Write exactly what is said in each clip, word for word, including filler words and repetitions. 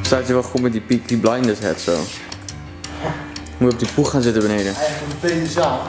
Staat je wel goed met die Peaky Blinders head zo. Moet je op die poeg gaan zitten beneden. Eigenlijk een betere zaal.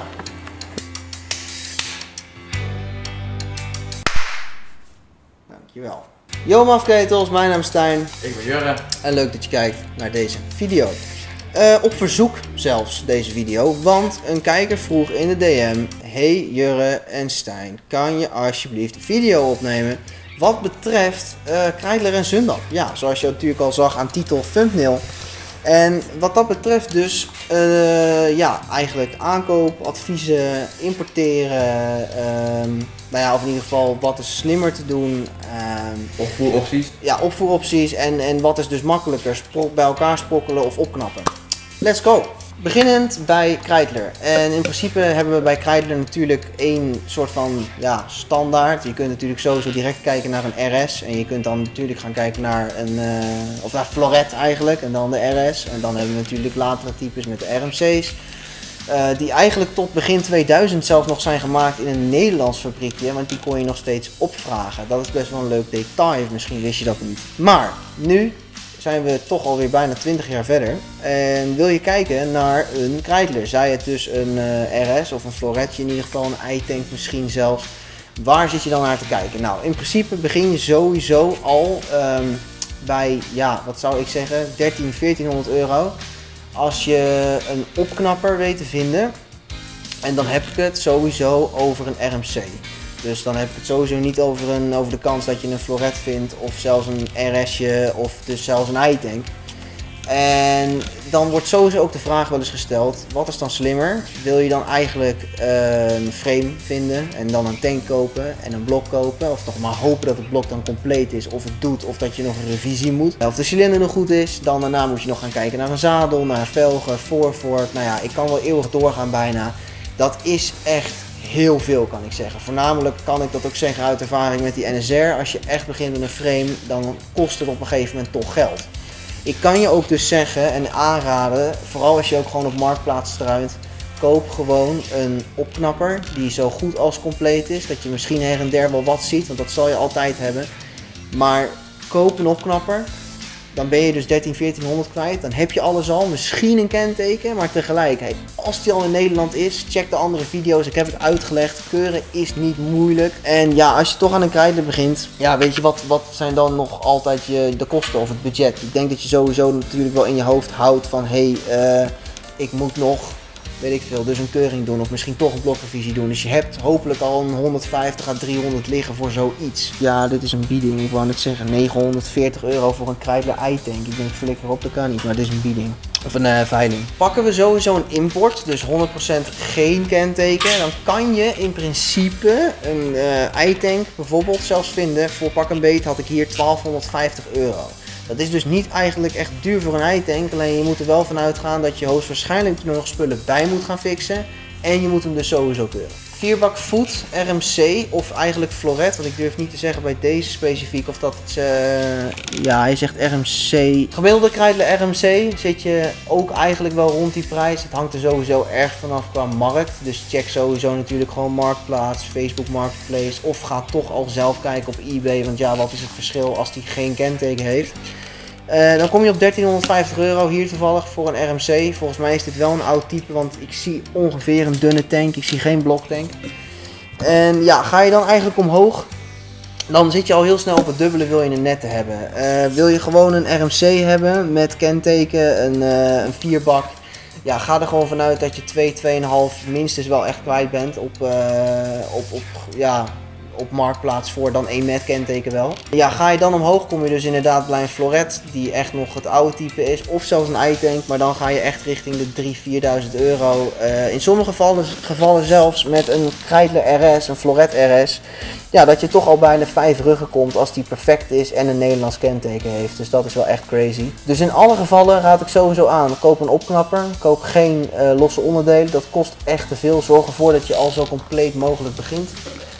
Dankjewel. Yo mafketels, mijn naam is Stijn. Ik ben Jurre. En leuk dat je kijkt naar deze video. Uh, op verzoek zelfs deze video, want een kijker vroeg in de D M: Hey Jurre en Stijn, kan je alsjeblieft een video opnemen wat betreft uh, Kreidler en Zundap? Ja, zoals je natuurlijk al zag aan titel, thumbnail. En wat dat betreft dus, uh, ja, eigenlijk aankoopadviezen, importeren, um, nou ja, of in ieder geval wat is slimmer te doen. Um, opvoeropties. Ja, opvoeropties en, en wat is dus makkelijker, sprok, bij elkaar sprokkelen of opknappen. Let's go! Beginnend bij Kreidler. En in principe hebben we bij Kreidler natuurlijk één soort van ja, standaard. Je kunt natuurlijk sowieso direct kijken naar een R S. En je kunt dan natuurlijk gaan kijken naar een, uh, of naar Floret eigenlijk. En dan de R S. En dan hebben we natuurlijk latere types met de R M C's. Uh, die eigenlijk tot begin tweeduizend zelfs nog zijn gemaakt in een Nederlands fabriekje. Want die kon je nog steeds opvragen. Dat is best wel een leuk detail. Misschien wist je dat niet. Maar nu zijn we toch alweer bijna twintig jaar verder. En wil je kijken naar een Kreidler. Zij het dus een uh, R S of een Floretje, in ieder geval een i-tank misschien zelfs. Waar zit je dan naar te kijken? Nou, in principe begin je sowieso al um, bij, ja, wat zou ik zeggen, dertienhonderd, veertienhonderd euro. Als je een opknapper weet te vinden. En dan heb ik het sowieso over een R M C. Dus dan heb ik het sowieso niet over, een, over de kans dat je een Floret vindt of zelfs een R S'je of dus zelfs een i-tank. En dan wordt sowieso ook de vraag wel eens gesteld, wat is dan slimmer? Wil je dan eigenlijk uh, een frame vinden en dan een tank kopen en een blok kopen? Of toch maar hopen dat het blok dan compleet is of het doet of dat je nog een revisie moet. Of de cilinder nog goed is, dan daarna moet je nog gaan kijken naar een zadel, naar velgen, voorvoort. Nou ja, ik kan wel eeuwig doorgaan bijna. Dat is echt heel veel, kan ik zeggen. Voornamelijk kan ik dat ook zeggen uit ervaring met die N S R. Als je echt begint met een frame, dan kost het op een gegeven moment toch geld. Ik kan je ook dus zeggen en aanraden, vooral als je ook gewoon op Marktplaats struint, koop gewoon een opknapper die zo goed als compleet is. Dat je misschien her en der wel wat ziet, want dat zal je altijd hebben. Maar koop een opknapper. Dan ben je dus dertien, veertienhonderd kwijt. Dan heb je alles al. Misschien een kenteken. Maar tegelijkertijd, als die al in Nederland is, check de andere video's. Ik heb het uitgelegd. Keuren is niet moeilijk. En ja, als je toch aan een Kreidler begint. Ja, weet je, wat, wat zijn dan nog altijd je, de kosten of het budget? Ik denk dat je sowieso natuurlijk wel in je hoofd houdt van, hé, hey, uh, ik moet nog, weet ik veel, dus een keuring doen of misschien toch een blokrevisie doen. Dus je hebt hopelijk al een honderdvijftig à driehonderd liggen voor zoiets. Ja, dit is een bieding. Ik wou net zeggen negenhonderdveertig euro voor een Kreidler i-tank. Ik denk flikker op, dat kan niet, maar dit is een bieding. Of een uh, veiling. Pakken we sowieso een import, dus honderd procent geen kenteken. Dan kan je in principe een uh, i-tank bijvoorbeeld zelfs vinden. Voor pak een beet had ik hier twaalfhonderdvijftig euro. Dat is dus niet eigenlijk echt duur voor een i-tank, alleen je moet er wel van uitgaan dat je hoogstwaarschijnlijk er nog spullen bij moet gaan fixen. En je moet hem dus sowieso keuren. Vierbak voet, R M C of eigenlijk Floret, want ik durf niet te zeggen bij deze specifiek of dat het, uh, ja hij zegt R M C. Gemiddelde Kreidler R M C zit je ook eigenlijk wel rond die prijs. Het hangt er sowieso erg vanaf qua markt, dus check sowieso natuurlijk gewoon Marktplaats, Facebook Marketplace of ga toch al zelf kijken op eBay, want ja, wat is het verschil als die geen kenteken heeft. Uh, dan kom je op dertienhonderdvijftig euro hier toevallig voor een R M C. Volgens mij is dit wel een oud type, want ik zie ongeveer een dunne tank. Ik zie geen bloktank. En ja, ga je dan eigenlijk omhoog, dan zit je al heel snel op het dubbele, wil je een nette hebben. Uh, wil je gewoon een R M C hebben met kenteken, een, uh, een vierbak. Ja, ga er gewoon vanuit dat je twee, twee komma vijf minstens wel echt kwijt bent op, uh, op, op ja... op Marktplaats voor dan één met kenteken wel. Ja, ga je dan omhoog kom je dus inderdaad bij een Floret die echt nog het oude type is of zelfs een i-tank, maar dan ga je echt richting de drieduizend, vierduizend euro. Uh, in sommige gevallen, gevallen zelfs met een Kreidler R S, een Floret R S, ja, dat je toch al bijna vijf ruggen komt als die perfect is en een Nederlands kenteken heeft. Dus dat is wel echt crazy. Dus in alle gevallen raad ik sowieso aan, koop een opknapper, koop geen uh, losse onderdelen, dat kost echt te veel. Zorg ervoor dat je al zo compleet mogelijk begint.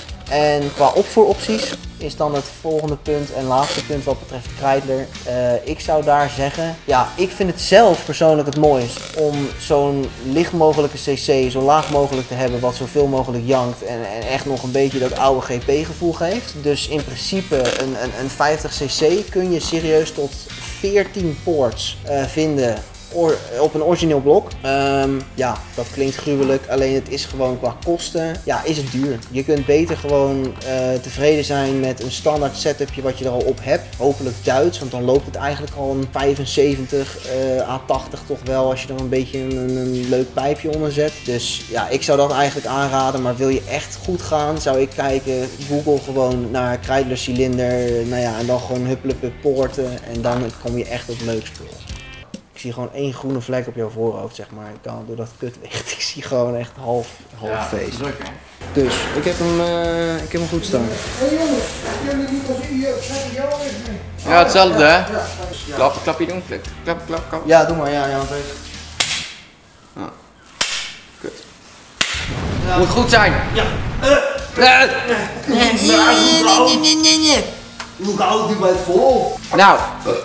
En qua opvoeropties is dan het volgende punt en laatste punt wat betreft Kreidler. Uh, ik zou daar zeggen, ja, ik vind het zelf persoonlijk het mooist om zo'n licht mogelijke cc zo laag mogelijk te hebben, wat zoveel mogelijk jankt en, en echt nog een beetje dat oude G P gevoel geeft. Dus in principe een, een, een vijftig cc kun je serieus tot veertien ports uh, vinden or, op een origineel blok. Um, ja, dat klinkt gruwelijk, alleen het is gewoon qua kosten, ja, is het duur. Je kunt beter gewoon uh, tevreden zijn met een standaard setupje wat je er al op hebt. Hopelijk Duits, want dan loopt het eigenlijk al een vijfenzeventig uh, à tachtig toch wel, als je er een beetje een, een leuk pijpje onder zet. Dus ja, ik zou dat eigenlijk aanraden, maar wil je echt goed gaan, zou ik kijken, Google gewoon naar Kreidler cilinder, nou ja, en dan gewoon huppelen poorten en dan kom je echt op leuk spul. Ik zie gewoon één groene vlek op jouw voorhoofd, zeg maar. Ik kan door dat kutlicht. Ik zie gewoon echt half, half ja, feest. Druk, hè? Dus ik heb hem, uh, ik heb hem goed staan. Hé hey jongens, jullie niet als u trekken jou even mee. Ja, hetzelfde, hè? Ja, ja. Klap, klapje doen, klik. Klap, klap, klap. Ja, doe maar. Ja, ja, want ah. Kut. Ja. Moet goed zijn. Ja. Uh. Uh. Nee, nee, nee, nee. Hoe houdt u bij het vol? Nou.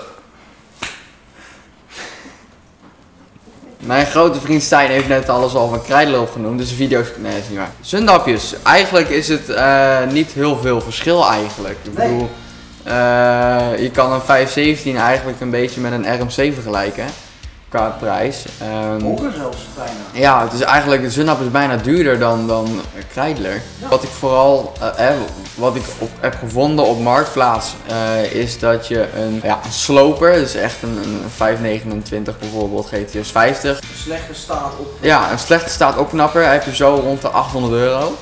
Mijn grote vriend Stijn heeft net alles al van Kreidler opgenoemd, dus de video's... Nee, dat is niet waar. Zundapjes. Eigenlijk is het uh, niet heel veel verschil eigenlijk. Ik nee. bedoel, uh, je kan een vijf zeventien eigenlijk een beetje met een R M C vergelijken. Qua prijs. Um, Hoger zelfs bijna. Ja, het is eigenlijk, de Zundap is bijna duurder dan, dan Kreidler. Ja. Wat ik vooral, uh, eh, wat ik op, heb gevonden op Marktplaats, uh, is dat je een, ja, een sloper, dus echt een, een vijf negenentwintig bijvoorbeeld, G T S vijftig. Een slechte staat op. Ja, een slechte staat opknapper heb je zo rond de achthonderd euro.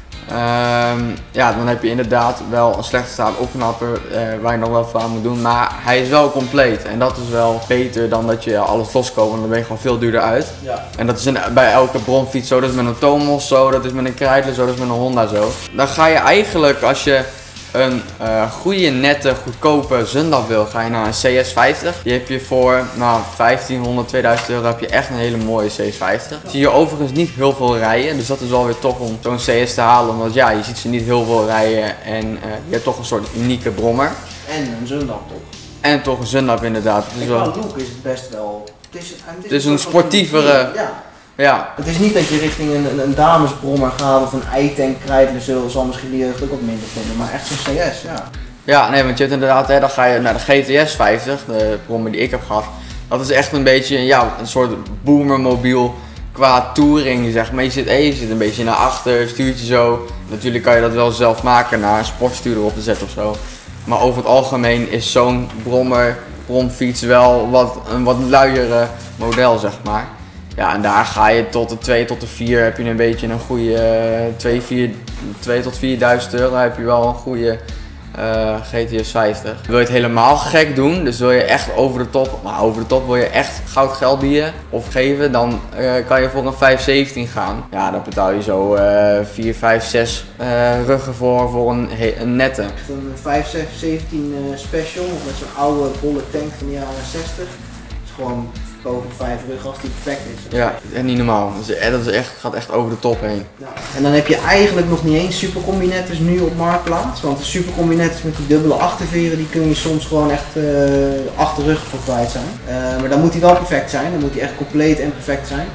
Um, ja, dan heb je inderdaad wel een slechte staat opknapper uh, waar je nog wel veel aan moet doen, maar hij is wel compleet en dat is wel beter dan dat je alles loskoopt, want dan ben je gewoon veel duurder uit. Ja. En dat is in, bij elke bronfiets zo, dat is met een Tomos zo, dat is met een Kreidler zo, dat is met een Honda zo. Dan ga je eigenlijk, als je een uh, goede, nette, goedkope Zundap wil, ga je naar een C S vijftig. Die heb je voor nou, vijftienhonderd, tweeduizend euro heb je echt een hele mooie C S vijftig. Zie je overigens niet heel veel rijden, dus dat is wel weer tof om zo'n C S te halen. Omdat ja, je ziet ze niet heel veel rijden en uh, je hebt toch een soort unieke brommer. En een Zundap toch. En toch een Zundap inderdaad. Dus wel... look is het best wel... Het is, het is, het is een, een sportievere... Ja. Ja. Het is niet dat je richting een, een, een damesbrommer gaat of een i-tank Kreidler zal, zal misschien die jeugd ook wat minder vinden, maar echt zo'n C S, ja. Ja, nee, want je hebt inderdaad, hè, dan ga je naar de G T S vijftig, de brommer die ik heb gehad. Dat is echt een beetje, ja, een soort boomermobiel qua touring, zeg maar. Je zit, hey, je zit een beetje naar achter, stuurtje zo. Natuurlijk kan je dat wel zelf maken, naar een sportstuur erop te zetten of zo. Maar over het algemeen is zo'n brommer, bromfiets wel wat, een wat luiere model, zeg maar. Ja, en daar ga je tot de twee tot de vier heb je een beetje een goede twee tot vierduizend euro heb je wel een goede uh, G T S vijftig. Wil je het helemaal gek doen, dus wil je echt over de top, maar over de top wil je echt goud geld bieden of geven, dan uh, kan je voor een vijf zeventien gaan. Ja, dan betaal je zo uh, vier, vijf, zes uh, ruggen voor, voor een, een nette. Echt een vijf zeventien uh, special met zo'n oude bolle tank van de jaren zestig. Dat is gewoon boven vijf ruggen als die perfect is. Ja, echt niet normaal. Dat, is, dat is echt, gaat echt over de top heen. Ja. En dan heb je eigenlijk nog niet eens supercombinetters nu op Marktplaats. Want de supercombinetters met die dubbele achterveren, die kun je soms gewoon echt uh, achterruggen voor kwijt zijn. Uh, maar dan moet die wel perfect zijn. Dan moet die echt compleet en perfect zijn.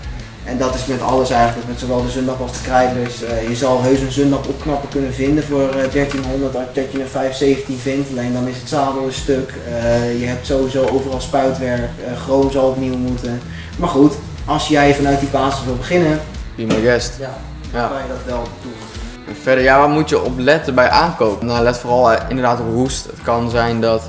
En dat is met alles eigenlijk, met zowel de Zundap als de Kreidlers. Uh, je zal heus een Zundap opknappen kunnen vinden voor uh, dertienhonderd als dat je een vijf zeventien vindt. Alleen dan is het zadel een stuk. Uh, je hebt sowieso overal spuitwerk, uh, chroom zal opnieuw moeten. Maar goed, als jij vanuit die basis wil beginnen, be my guest. Ja, dan ja. kan je dat wel doen. En verder, ja, waar moet je op letten bij aankoop? Nou, let vooral uh, inderdaad op roest. Het kan zijn dat,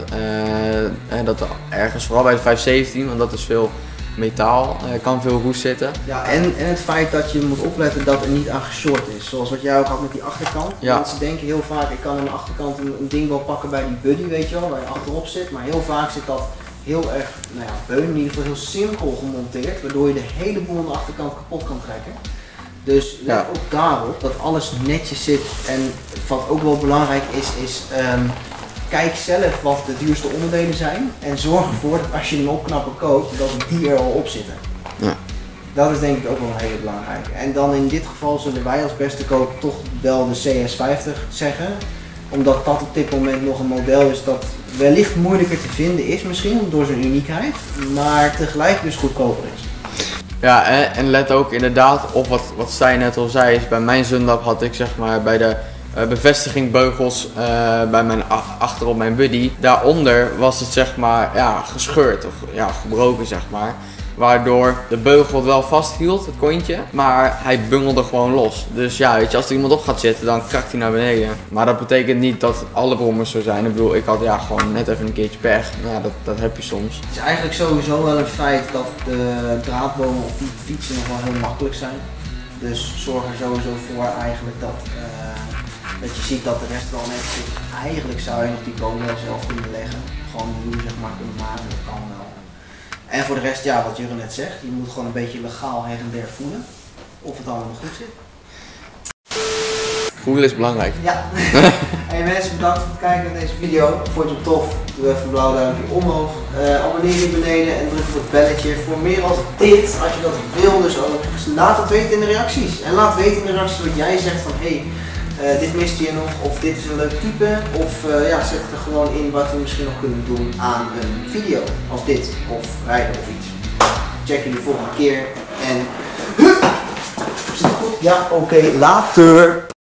uh, dat ergens, vooral bij de vijf zeventien, want dat is veel metaal, uh, kan veel roest zitten. Ja, en, en het feit dat je moet opletten dat er niet aan geshort is. Zoals wat jij ook had met die achterkant. Ja. Mensen denken heel vaak, ik kan aan de achterkant een, een ding wel pakken bij die buddy, weet je wel, waar je achterop zit. Maar heel vaak zit dat heel erg, nou ja, beun, in ieder geval heel simpel gemonteerd, waardoor je de hele boel aan de achterkant kapot kan trekken. Dus let ja. ook daarop dat alles netjes zit. En wat ook wel belangrijk is, is um, kijk zelf wat de duurste onderdelen zijn en zorg ervoor dat als je een opknapper koopt, dat die er al op zitten. Ja. Dat is denk ik ook wel een hele belangrijke. En dan in dit geval zullen wij als beste koop toch wel de C S vijftig zeggen. Omdat dat op dit moment nog een model is dat wellicht moeilijker te vinden is misschien door zijn uniekheid, maar tegelijk dus goedkoper is. Ja, en, en let ook inderdaad op wat, wat Stijn net al zei. Is bij mijn Zundap had ik zeg maar bij de uh, bevestigingbeugels uh, bij mijn, achter op mijn buddy. Daaronder was het zeg maar ja, gescheurd of ja, gebroken zeg maar. Waardoor de beugel het wel vasthield, het kontje, maar hij bungelde gewoon los. Dus ja, weet je, als er iemand op gaat zitten, dan krakt hij naar beneden. Maar dat betekent niet dat alle brommers zo zijn. Ik bedoel, ik had ja gewoon net even een keertje pech. Ja, dat, dat heb je soms. Het is eigenlijk sowieso wel een feit dat de draadbomen op die fietsen nog wel heel makkelijk zijn. Dus zorg er sowieso voor eigenlijk dat, uh, dat je ziet dat de rest wel net zit. Eigenlijk zou je nog die bomen zelf kunnen leggen. Gewoon nieuw zeg maar kunnen maken, dat kan wel. En voor de rest, ja, wat Jurre net zegt, je moet gewoon een beetje legaal her en der voelen of het allemaal goed zit. Voelen is belangrijk. Ja. Hey mensen, bedankt voor het kijken naar deze video. Vond je het tof? Doe even een blauw duimpje omhoog. Uh, abonneer je beneden en druk op het belletje voor meer als dit. Als je dat wil, dus ook laat het weten in de reacties. En laat weten in de reacties wat jij zegt van hé, hey, uh, dit miste je nog, of dit is een leuk type. Of uh, ja, zet er gewoon in wat we misschien nog kunnen doen aan een video als dit, of rijden of iets. Check jullie volgende keer en... Is het goed? Ja, oké, okay, later!